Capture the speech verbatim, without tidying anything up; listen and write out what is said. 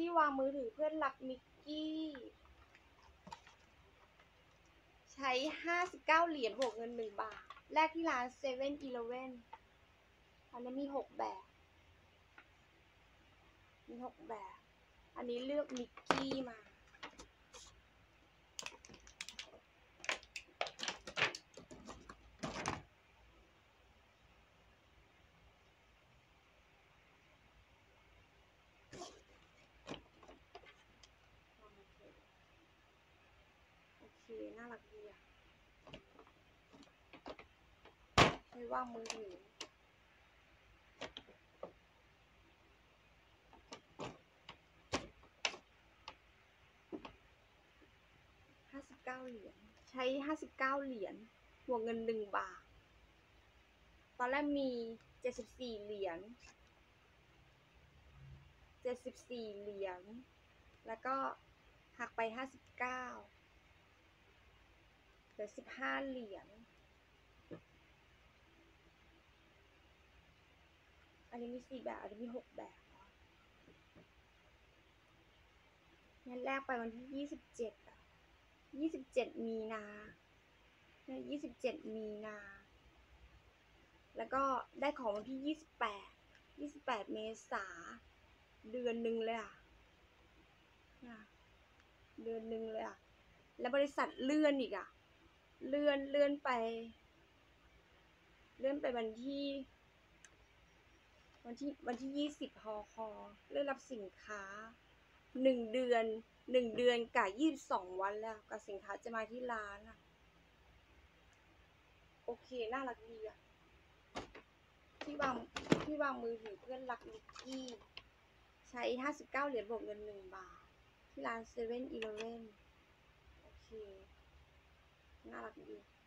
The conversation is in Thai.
วางมือถือเพื่อนรักมิกกี้ใช้ห้าสิบเก้าเหรียญบวกเงินหนึ่งบาทแลกที่ร้านเซเว่นอีเลฟเว่นอันนี้มีหกแบบมีหกแบบอันนี้เลือกมิกกี้มาโอเคน่ารักดีอ่ะใช้วางมือถือห้าสิบเก้าเหรียญใช้ห้าสิบเก้าเหรียญบวกเงินหนึ่งบาทตอนแรกมีเจ็ดสิบสี่เหรียญเจ็ดสิบสี่เหรียญแล้วก็หักไปห้าสิบเก้าเหลือสิบห้าเหรียญอันนี้มีสี่แบบอันนี้มีหกแบบงั้นแรกไปวันที่ยี่สิบเจ็ดอ่ะยี่สิบเจ็ดมีนาเนี่ยยี่สิบเจ็ดมีนาแล้วก็ได้ของวันที่ยี่สิบแปดยี่สิบแปดเมษาเดือนหนึ่งเลยอ่ะเดือนหนึ่งเลยอ่ะแล้วบริษัทเลื่อนอีกอ่ะเลื่อนเลื่อนไปเลื่อนไปวันที่วันที่วันที่ยี่สิบฮอคอเลื่อนรับสินค้าหนึ่งเดือนหนึ่งเดือนกับยี่สิบสองวันแล้วกับสินค้าจะมาที่ร้านอ่ะโอเคน่ารักดีอ่ะที่วางที่วางมือถือเพื่อนรักมิกกี้ใช้ห้าสิบเก้าเหรียญบวกเงินหนึ่งบาทที่ร้านเซเว่นอีเลฟเว่นโอเคน่ารักดี